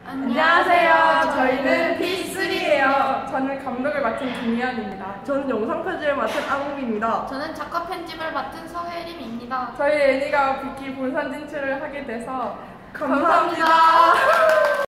안녕하세요. 저희는 P3예요. 저는 감독을 맡은 김희연입니다. 저는 영상 편집을 맡은 아웅입니다. 저는 작가 편집을 맡은 서혜림입니다. 저희 애니가 빅키 본산 진출을 하게 돼서 감사합니다.